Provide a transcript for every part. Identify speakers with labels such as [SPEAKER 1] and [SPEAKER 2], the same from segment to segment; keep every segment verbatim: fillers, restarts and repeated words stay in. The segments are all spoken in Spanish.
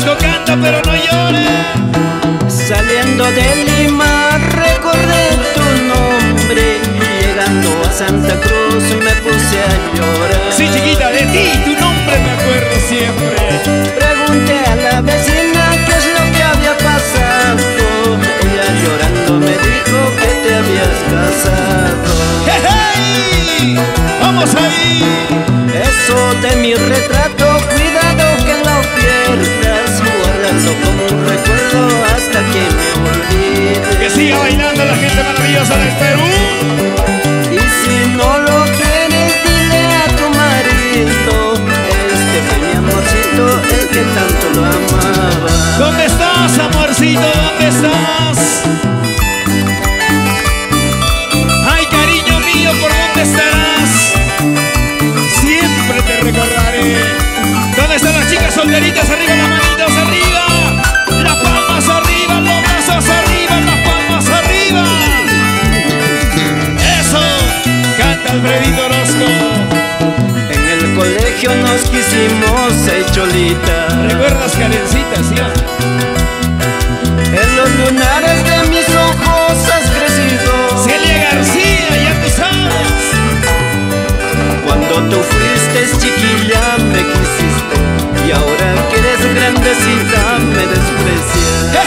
[SPEAKER 1] Orozco canta pero no llores.
[SPEAKER 2] Saliendo de Lima recordé tu nombre, llegando a Santa Cruz me puse a llorar.
[SPEAKER 1] Sí, chiquita, de ti, tu nombre me acuerdo siempre.
[SPEAKER 2] Pregunté a la vecina qué es lo que había pasado. Ella llorando me dijo que te habías casado.
[SPEAKER 1] ¡Hey, hey! ¡Vamos ahí!
[SPEAKER 2] Eso de mi retrato, cuidado que no pierdas, guardando como un recuerdo hasta que me olvide.
[SPEAKER 1] Que siga bailando la gente maravillosa del Perú.
[SPEAKER 2] Y si no lo quieres, dile a tu marido, este fue mi amorcito, el que tanto lo amaba.
[SPEAKER 1] ¿Dónde estás, amorcito? ¿Dónde estás? Ay, cariño mío, ¿por dónde estarás? Siempre te recordaré. ¿Dónde están las chicas solteritas? Arriba las manitas, arriba. Las palmas arriba, los brazos arriba, las palmas arriba. Eso, canta Alfredito Orozco.
[SPEAKER 2] En el colegio nos quisimos ser cholitas.
[SPEAKER 1] ¿Recuerdas, Karencita, sí?
[SPEAKER 2] En los lunares de mis ojos has crecido.
[SPEAKER 1] Celia García, ya tú sabes.
[SPEAKER 2] Cuando tú fuiste chiquilla me quisiste, y ahora que eres grandecita me desprecias.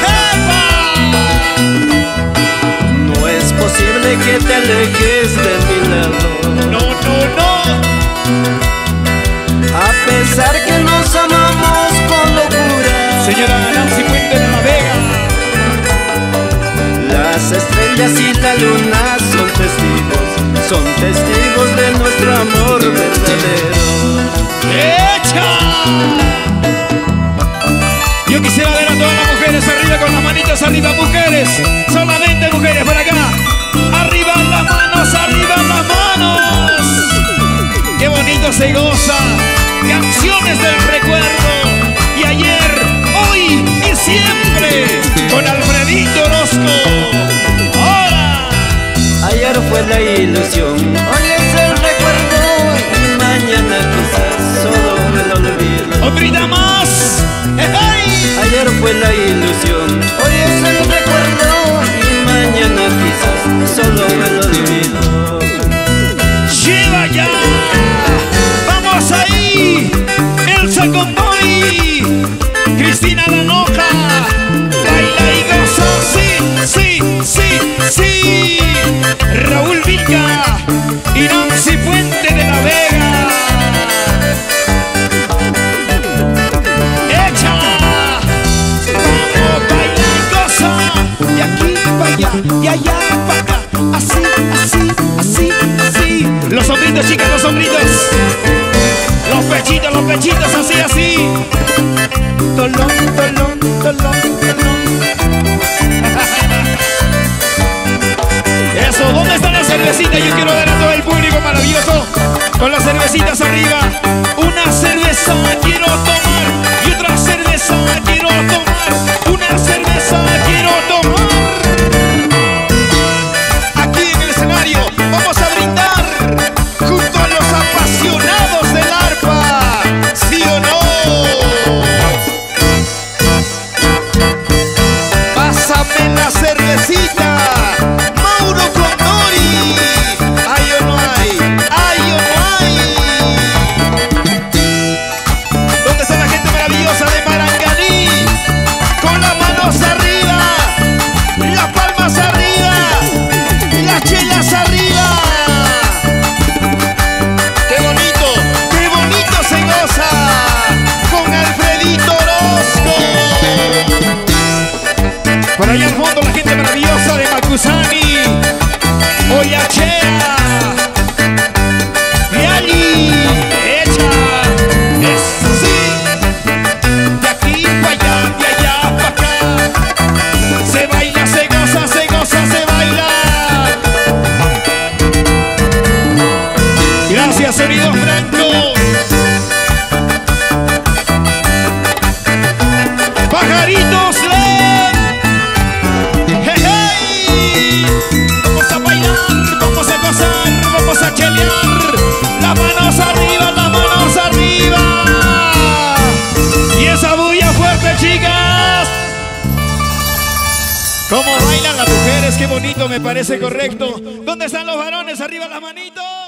[SPEAKER 2] No es posible que te alejes de mi lado.
[SPEAKER 1] No, no, no.
[SPEAKER 2] A pesar que nos amamos con locura.
[SPEAKER 1] Señora Nancy Puente de la Vega.
[SPEAKER 2] Las estrellas y la luna son testigos, son testigos de nuestro amor verdadero.
[SPEAKER 1] ¡Echa! Yo quisiera ver a todas las mujeres arriba con las manitas arriba, mujeres. Solamente mujeres por acá. Arriba las manos, arriba las manos. Qué bonito se goza. Canciones del recuerdo. Y ayer, hoy y siempre con Alfredito Orozco. ¡Hola!
[SPEAKER 2] Ayer fue la ilusión, hoy es el recuerdo, y mañana quizás solo me lo olvido.
[SPEAKER 1] ¡Otrita más! ¡Hey!
[SPEAKER 2] Ayer fue la ilusión, hoy es el recuerdo, y mañana quizás solo me lo olvido.
[SPEAKER 1] ¡Lleva ya! ¡Vamos ahí! ¡Elsa Conboy! ¡Cristina Lanoja! ¡Baila y goza! ¡Sí, sí, sí, sí! Raúl Vilca y Nancy Puente de la Vega. ¡Echa! ¡Vamos, baila y goza! De aquí para allá, de allá para acá. Así, así, así, así. Los hombritos, chicas, los hombritos. Los pechitos, los pechitos, así, así. Tolón, tolón, tolón, tolón. Eso, ¿dónde está la cervecita? Yo quiero ver a todo el público maravilloso con las cervecitas arriba. Una cerveza quiero tomar y otra cerveza quiero tomar. Una cerveza quiero tomar. Aquí en el escenario vamos a brindar junto a los apasionados del arpa. ¿Sí o no? Pásame la cervecita. Por allá al fondo la gente maravillosa de Macusani, Oyachea, Viali, Echa, eso sí, de aquí para allá, de allá para acá, se baila, se goza, se goza, se baila. Gracias, sonido franco. Pajaritos Led. Hey, hey. Vamos a bailar, vamos a gozar, vamos a chelear. Las manos arriba, las manos arriba. Y esa bulla fuerte, chicos. ¿Cómo bailan las mujeres? Qué bonito, me parece correcto. ¿Dónde están los varones? Arriba las manitos.